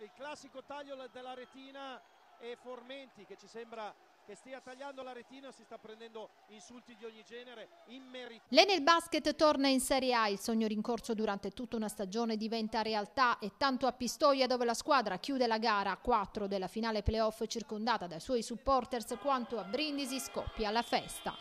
il classico taglio della retina, e Formenti che ci sembra che stia tagliando la retina, si sta prendendo insulti di ogni genere immeritati. L'Enel Basket torna in Serie A, il sogno rincorso durante tutta una stagione diventa realtà, e tanto a Pistoia, dove la squadra chiude la gara a 4 della finale playoff circondata dai suoi supporters, quanto a Brindisi scoppia la festa.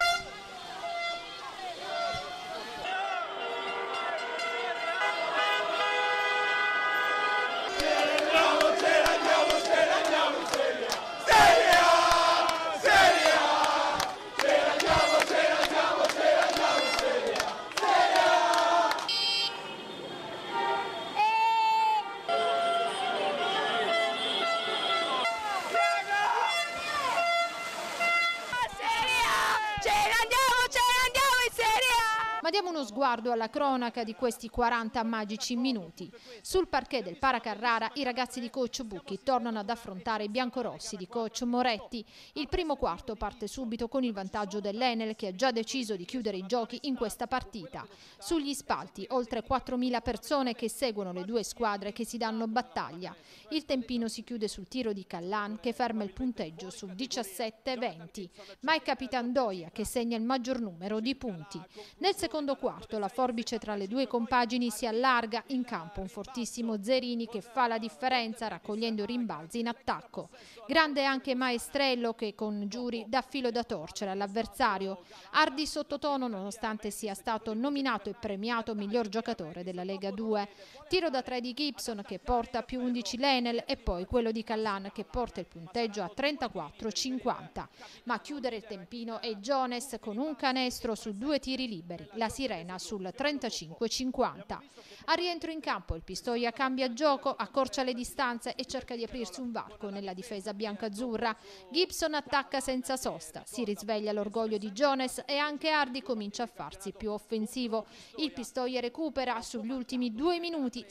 Ma diamo uno sguardo alla cronaca di questi 40 magici minuti. Sul parquet del Paracarrara i ragazzi di coach Bucchi tornano ad affrontare i biancorossi di coach Moretti. Il primo quarto parte subito con il vantaggio dell'Enel, che ha già deciso di chiudere i giochi in questa partita. Sugli spalti oltre 4.000 persone che seguono le due squadre che si danno battaglia. Il tempino si chiude sul tiro di Callan, che ferma il punteggio su 17-20, ma è Capitan Doia che segna il maggior numero di punti. Nel secondo quarto la forbice tra le due compagini si allarga, in campo un fortissimo Zerini che fa la differenza raccogliendo rimbalzi in attacco. Grande anche Maestrello, che con Giuri dà filo da torcere all'avversario. Ardi sottotono nonostante sia stato nominato e premiato miglior giocatore della Lega 2. Tiro da 3 di Gibson che porta più 11 l'Enel, e poi quello di Callan che porta il punteggio a 34-50. Ma a chiudere il tempino è Jones con un canestro su 2 tiri liberi. La Sirena sul 35-50. A rientro in campo il Pistoia cambia gioco, accorcia le distanze e cerca di aprirsi un varco nella difesa biancazzurra. Gibson attacca senza sosta, si risveglia l'orgoglio di Jones e anche Ardi comincia a farsi più offensivo. Il Pistoia recupera sugli ultimi 2 minuti,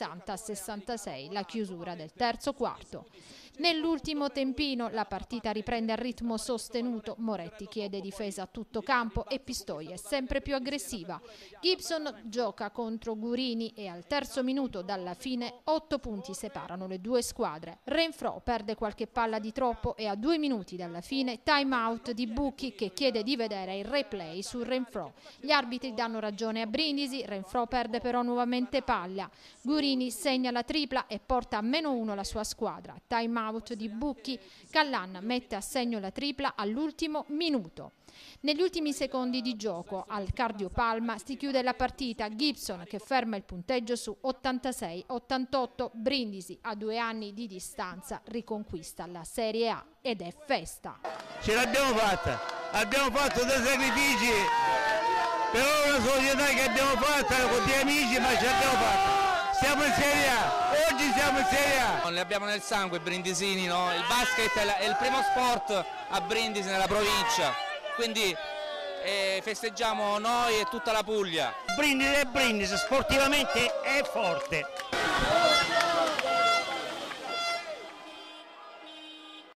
60-66, la chiusura del terzo quarto. Nell'ultimo tempino la partita riprende a ritmo sostenuto, Moretti chiede difesa a tutto campo e Pistoia è sempre più aggressiva. Gibson gioca contro Gurini e al terzo minuto dalla fine 8 punti separano le due squadre. Renfro perde qualche palla di troppo e a 2 minuti dalla fine time out di Bucchi che chiede di vedere il replay su Renfro. Gli arbitri danno ragione a Brindisi, Renfro perde però nuovamente palla. Gurini segna la tripla e porta a -1 la sua squadra. Time out di Bucchi, Callan mette a segno la tripla all'ultimo minuto. Negli ultimi secondi di gioco al cardiopalma si chiude la partita, Gibson che ferma il punteggio su 86-88, Brindisi a 2 anni di distanza riconquista la Serie A ed è festa. Ce l'abbiamo fatta, abbiamo fatto dei sacrifici, però una società che abbiamo fatta con degli amici, ma ce l'abbiamo fatta. Siamo in Serie A, oggi siamo in Serie A. Le abbiamo nel sangue brindisini, no? Il basket è il primo sport a Brindisi nella provincia, quindi festeggiamo noi e tutta la Puglia. Brindisi è Brindisi, sportivamente è forte.